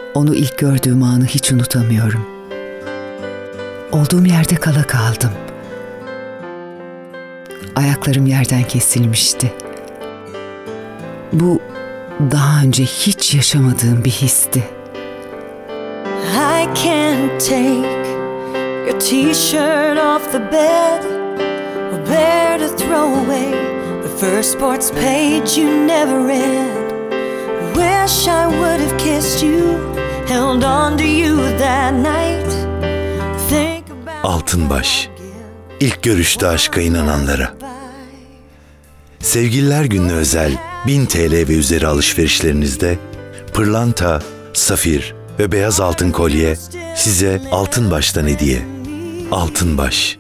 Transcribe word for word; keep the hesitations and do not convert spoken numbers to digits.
Onu ilk gördüğüm anı hiç unutamıyorum. Olduğum yerde kala kaldım. Ayaklarım yerden kesilmişti. Bu daha önce hiç yaşamadığım bir histi. I can't take your t-shirt off the bed or bear to throw away the first sports page you never read. Wish I would have kissed you, held on to you that night. Think about Altınbaş, ilk görüşte aşka inananlara. Sevgililer Günü'ne özel bin T L ve üzeri alışverişlerinizde pırlanta, safir ve beyaz altın kolye size Altınbaş'tan hediye. Altınbaş.